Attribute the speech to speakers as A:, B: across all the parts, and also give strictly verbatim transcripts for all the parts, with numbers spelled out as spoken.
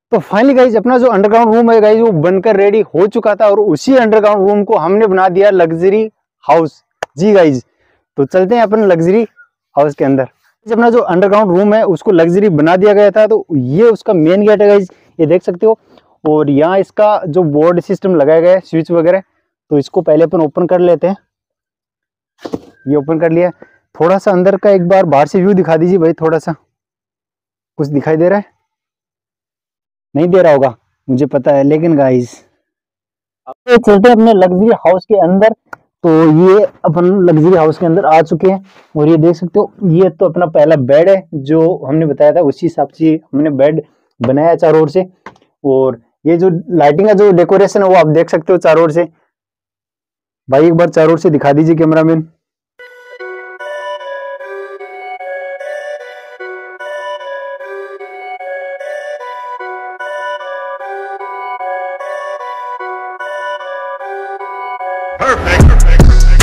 A: तो finally guys अपना जो अंडरग्राउंड रूम है गाइज वो बनकर रेडी हो चुका था और उसी अंडरग्राउंड रूम को हमने बना दिया लग्जरी हाउस। जी गाइज, तो चलते हैं अपन लग्जरी हाउस के अंदर। अपना जो अंडरग्राउंड रूम है उसको लग्जरी बना दिया गया था, तो ये उसका मेन गेट है गाइज, ये देख सकते हो। और यहाँ इसका जो बोर्ड सिस्टम लगाया गया है, स्विच वगैरह, तो इसको पहले अपन ओपन कर लेते हैं। ये ओपन कर लिया। थोड़ा सा अंदर का एक बार बाहर से व्यू दिखा दीजिए भाई, थोड़ा सा कुछ दिखाई दे रहा है? नहीं दे रहा होगा मुझे पता है, लेकिन गाइस अब चलते हैं अपने लग्जरी हाउस के अंदर। तो ये अपन लग्जरी हाउस के अंदर आ चुके हैं और ये देख सकते हो, ये तो अपना पहला बेड है जो हमने बताया था, उसी हिसाब से हमने बेड बनाया चारों ओर से। और ये जो लाइटिंग का जो डेकोरेशन है वो आप देख सकते हो चारों ओर से। भाई एक बार चारों ओर से दिखा दीजिए कैमरामैन।
B: Perfect. Perfect.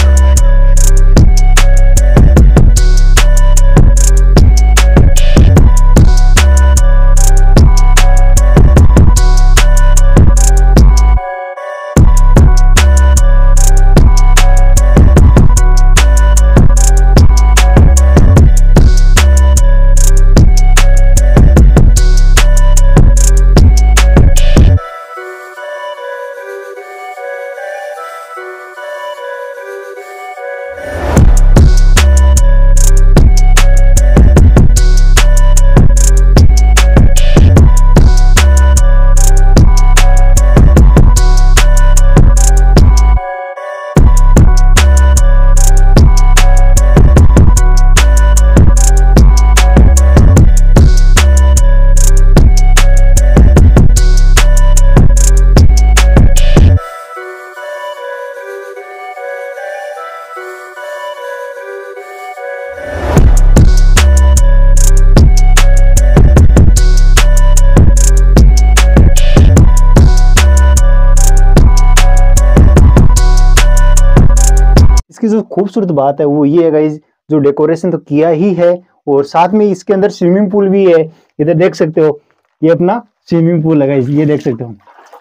A: इसकी जो खूबसूरत बात है वो ये है गाइज, जो डेकोरेशन तो किया ही है और साथ में इसके अंदर स्विमिंग पूल भी है। इधर देख सकते हो, ये अपना स्विमिंग पूल है गाइज, ये देख सकते हो।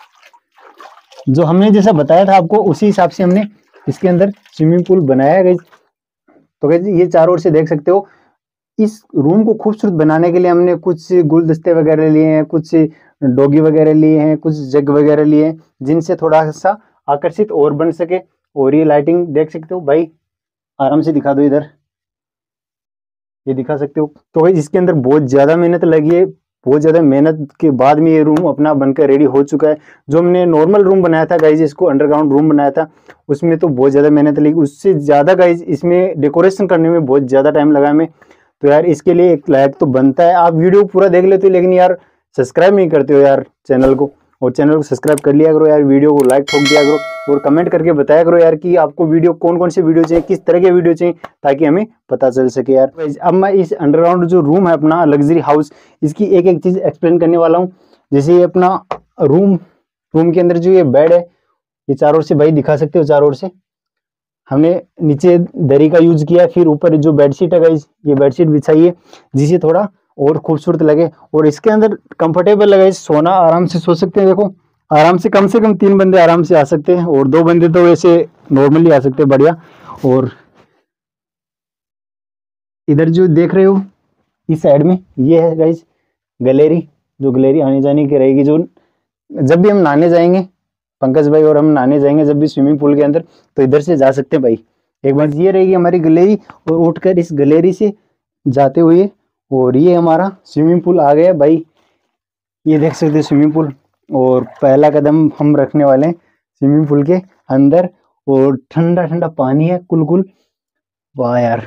A: जो हमने जैसा बताया था आपको उसी हिसाब से हमने इसके अंदर स्विमिंग पूल बनाया है गाइज। तो गाइज ये चारों ओर से देख सकते हो। इस रूम को खूबसूरत बनाने के लिए हमने कुछ गुलदस्ते वगैरह लिए हैं, कुछ डॉगी वगैरह लिए हैं, कुछ जग वगैरह लिए हैं, जिनसे थोड़ा सा आकर्षित और बन सके। और ये लाइटिंग देख सकते हो भाई, आराम से दिखा दो इधर, ये दिखा सकते हो। तो भाई इसके अंदर बहुत ज्यादा मेहनत लगी है, बहुत ज्यादा मेहनत के बाद में ये रूम अपना बनकर रेडी हो चुका है। जो हमने नॉर्मल रूम बनाया था गाइज, इसको अंडरग्राउंड रूम बनाया था, उसमें तो बहुत ज्यादा मेहनत लगी, उससे ज्यादा गाइज इसमें डेकोरेशन करने में बहुत ज्यादा टाइम लगा हमें। तो यार इसके लिए एक लाइक तो बनता है। आप वीडियो पूरा देख लेते हो लेकिन यार सब्सक्राइब नहीं करते हो यार चैनल को, और चैनल को सब्सक्राइब कर लिया करो यार, वीडियो को लाइक ठोक दिया करो और कमेंट करके बताया करो यार कि आपको वीडियो कौन कौन से वीडियो चाहिए, किस तरह के वीडियो चाहिए, ताकि हमें पता चल सके यार। अब मैं इस अंडरग्राउंड जो रूम है अपना लग्जरी हाउस, इसकी एक एक चीज एक्सप्लेन करने वाला हूँ। जैसे ये अपना रूम रूम के अंदर जो ये बेड है, ये चारों ओर से भाई दिखा सकते हो, चारों ओर से हमने नीचे दरी का यूज किया है, फिर ऊपर जो बेडशीट है गाइस, ये बेडशीट बिछाई है जिससे थोड़ा और खूबसूरत लगे। और इसके अंदर कंफर्टेबल लगे, सोना आराम से सो सकते हैं। देखो आराम से, कम से कम तीन बंदे आराम से आ सकते हैं और दो बंदे तो वैसे नॉर्मली आ सकते हैं, बढ़िया। और इधर जो देख रहे हो इस साइड में, ये है गाइस गैलरी, जो गैलरी आने जाने की रहेगी। जो जब भी हम नहाने जाएंगे, पंकज भाई और हम नहाने जाएंगे जब भी स्विमिंग पूल के अंदर, तो इधर से जा सकते हैं भाई। एक बार ये रहेगी हमारी गैलरी, और उठकर इस गैलरी से जाते हुए, और ये हमारा स्विमिंग पूल आ गया भाई, ये देख सकते हैं स्विमिंग पूल। और पहला कदम हम रखने वाले हैं स्विमिंग पूल के अंदर, और ठंडा ठंडा पानी है कुल-कुल, वाह यार।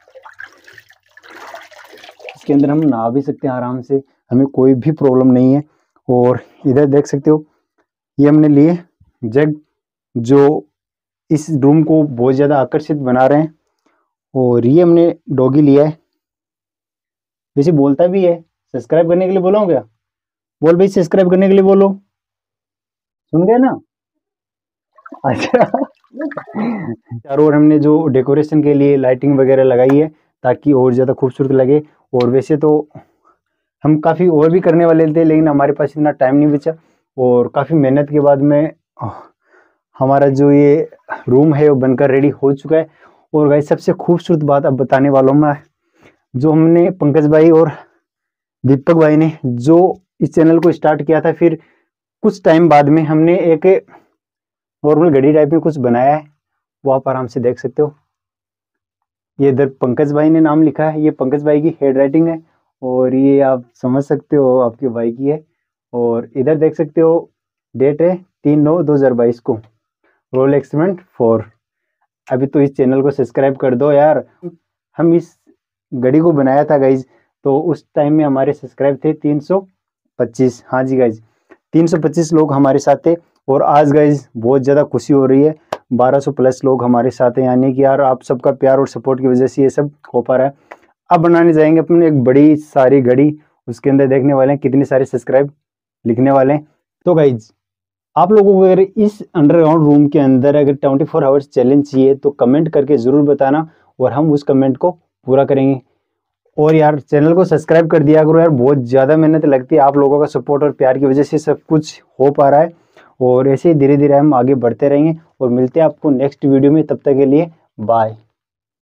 A: इसके अंदर हम नहा भी सकते हैं आराम से, हमें कोई भी प्रॉब्लम नहीं है। और इधर देख सकते हो, ये हमने लिए जग, जो इस रूम को बहुत ज़्यादा आकर्षित बना रहे हैं। और ये हमने डॉगी लिया है, वैसे बोलता भी है। सब्सक्राइब करने के लिए बोला हूँ क्या? बोल भाई सब्सक्राइब करने के लिए बोलो, सुन गए ना? अच्छा चारों ओर हमने जो डेकोरेशन के लिए लाइटिंग वगैरह लगाई है ताकि और ज़्यादा खूबसूरत लगे। और वैसे तो हम काफ़ी और भी करने वाले थे, लेकिन हमारे पास इतना टाइम नहीं बचा, और काफ़ी मेहनत के बाद में हमारा जो ये रूम है वो बनकर रेडी हो चुका है। और भाई सबसे खूबसूरत बात अब बताने वाला हूँ मैं, जो हमने पंकज भाई और दीपक भाई ने जो इस चैनल को स्टार्ट किया था, फिर कुछ टाइम बाद में हमने एक नॉर्मल घड़ी टाइप में कुछ बनाया है, वो आप आराम से देख सकते हो। ये इधर पंकज भाई ने नाम लिखा है, ये पंकज भाई की हैंड राइटिंग है, और ये आप समझ सकते हो आपके भाई की है। और इधर देख सकते हो डेट है तीन नौ दो हजार बाईस को, रोल एक्सपेरिमेंट फोर। अभी तो इस चैनल को सब्सक्राइब कर दो यार। हम इस घड़ी को बनाया था गाइज, तो उस टाइम में हमारे सब्सक्राइब थे तीन सौ पच्चीस। हाँ जी गाइज, तीन सौ पच्चीस लोग हमारे साथ थे, और आज गाइज बहुत ज़्यादा खुशी हो रही है, बारह सौ प्लस लोग हमारे साथ हैं। यानी कि यार आप सबका प्यार और सपोर्ट की वजह से ये सब हो पा रहा है। अब बनाने जाएंगे अपने एक बड़ी सारी घड़ी, उसके अंदर देखने वाले हैं कितने सारे सब्सक्राइब लिखने वाले हैं। तो गाइज आप लोगों को अगर इस अंडरग्राउंड रूम के अंदर अगर ट्वेंटी फोर आवर्स चैलेंज चाहिए तो कमेंट करके ज़रूर बताना, और हम उस कमेंट को पूरा करेंगे। और यार चैनल को सब्सक्राइब कर दिया करो यार, बहुत ज़्यादा मेहनत लगती है, आप लोगों का सपोर्ट और प्यार की वजह से सब कुछ हो पा रहा है। और ऐसे ही धीरे धीरे हम आगे बढ़ते रहेंगे, और मिलते हैं आपको नेक्स्ट वीडियो में। तब तक के लिए बाय।